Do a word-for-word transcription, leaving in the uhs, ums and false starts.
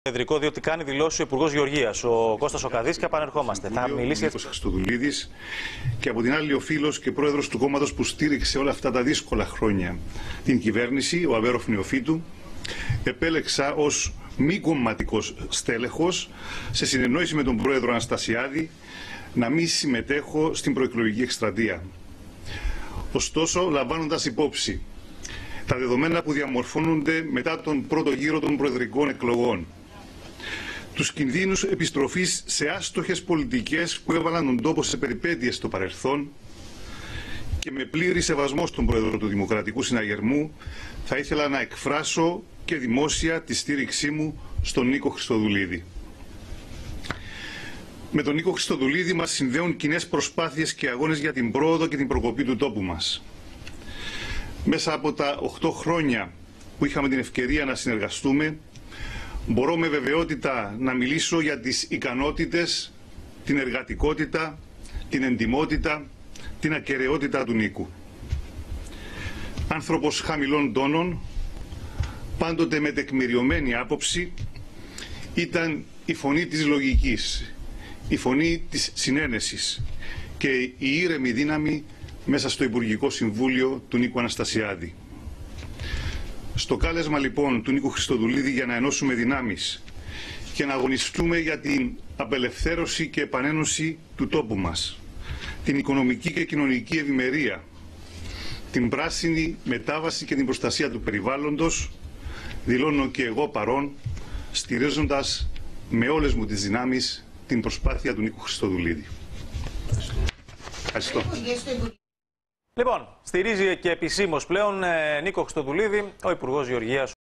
Εδρικό, διότι κάνει δηλώσει ο Υπουργός Γεωργίας, ο Κώστας Οκαδής, και επανερχόμαστε. Θα μιλήσει. Ο Νίκος Χριστοδουλίδης, και από την άλλη ο φίλος και πρόεδρος του κόμματος που στήριξε όλα αυτά τα δύσκολα χρόνια την κυβέρνηση, ο Αβέροφ Νεοφύτου, επέλεξα ως μη κομματικός στέλεχος, σε συνεννόηση με τον πρόεδρο Αναστασιάδη, να μην συμμετέχω στην προεκλογική εκστρατεία. Ωστόσο, λαμβάνοντας υπόψη τα δεδομένα που διαμορφώνονται μετά τον πρώτο γύρο των προεδρικών εκλογών, τους κινδύνους επιστροφής σε άστοχες πολιτικές που έβαλαν τον τόπο σε περιπέτειες στο παρελθόν, και με πλήρη σεβασμό στον πρόεδρο του Δημοκρατικού Συναγερμού, θα ήθελα να εκφράσω και δημόσια τη στήριξή μου στον Νίκο Χριστοδουλίδη. Με τον Νίκο Χριστοδουλίδη μας συνδέουν κοινές προσπάθειες και αγώνες για την πρόοδο και την προκοπή του τόπου μας. Μέσα από τα οκτώ χρόνια που είχαμε την ευκαιρία να συνεργαστούμε, μπορώ με βεβαιότητα να μιλήσω για τις ικανότητες, την εργατικότητα, την εντιμότητα, την ακεραιότητα του Νίκου. Άνθρωπος χαμηλών τόνων, πάντοτε με τεκμηριωμένη άποψη, ήταν η φωνή της λογικής, η φωνή της συνένεσης και η ήρεμη δύναμη μέσα στο Υπουργικό Συμβούλιο του Νίκου Αναστασιάδη. Στο κάλεσμα λοιπόν του Νίκου Χριστοδουλίδη για να ενώσουμε δυνάμεις και να αγωνιστούμε για την απελευθέρωση και επανένωση του τόπου μας, την οικονομική και κοινωνική ευημερία, την πράσινη μετάβαση και την προστασία του περιβάλλοντος, δηλώνω και εγώ παρόν, στηρίζοντας με όλες μου τις δυνάμεις την προσπάθεια του Νίκου Χριστοδουλίδη. Ευχαριστώ. Λοιπόν, στηρίζει και επισήμως πλέον ε, Νίκο Χριστοδουλίδη, ο Υπουργός Γεωργίας.